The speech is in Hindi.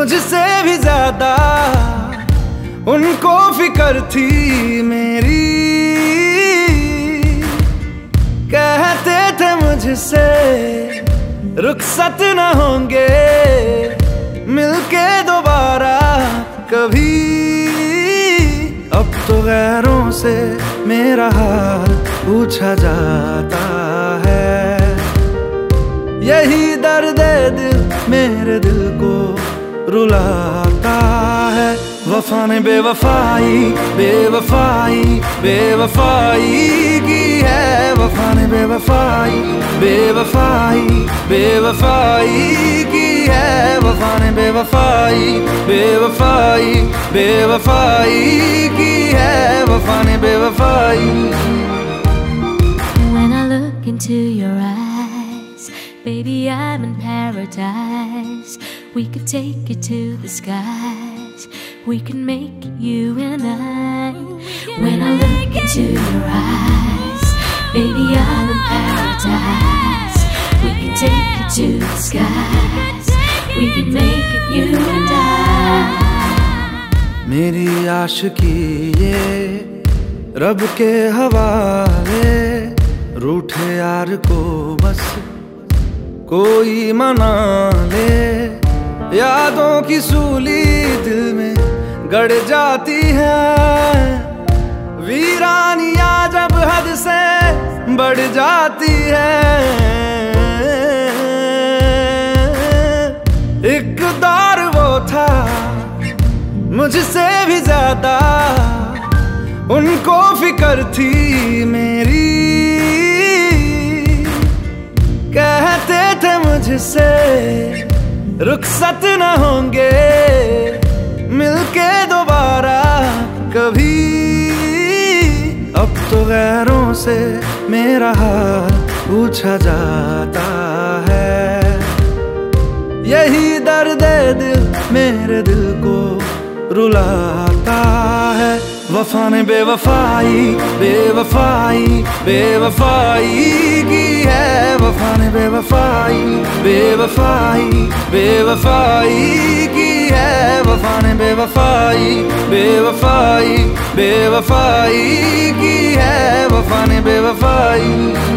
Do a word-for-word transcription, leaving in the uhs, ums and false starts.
मुझसे भी ज्यादा उनको फिक्र थी मेरी। कहते थे मुझसे रुखसत न होंगे मिलके दोबारा कभी। अब तो गैरों से मेरा हाल पूछा जाता है। यही दर्द दिल मेरे दिल को रुलाता है। वफा ने बेवफाई बेवफाई बेवफाई की है। वफा ने बेवफाई बेवफाई बेवफाई की है। वफा ने बेवफाई बेवफाई बेवफाई की है। वफा ने बेवफाई। When I look into your eyes, baby, I'm in paradise. We could take it to the skies. We can make it you and I. When I look into your eyes, baby, I'm in paradise. We can take it to the skies. We can make it you and I. मेरी आशिकी ये रब के हवाले। रूठे यार को बस कोई मना ले। यादों की सूली दिल में गड़ जाती है। वीरानियां जब हद से बढ़ जाती है। एक दौर वो था मुझसे भी ज्यादा उनको फिक्र थी मेरी। कहते थे मुझसे रुखसत न होंगे मिलके दोबारा कभी। अब तो गैरों से मेरा हाल पूछा जाता है। यही दर्द दिल मेरे दिल को रुलाता है। वफा ने बेवफाई बेवफाई बेवफाई की है। वफा ने बेवफाई बेवफाई बेवफाई की है। वफा ने बेवफाई बेवफाई बेवफाई की है। वफा ने बेवफाई।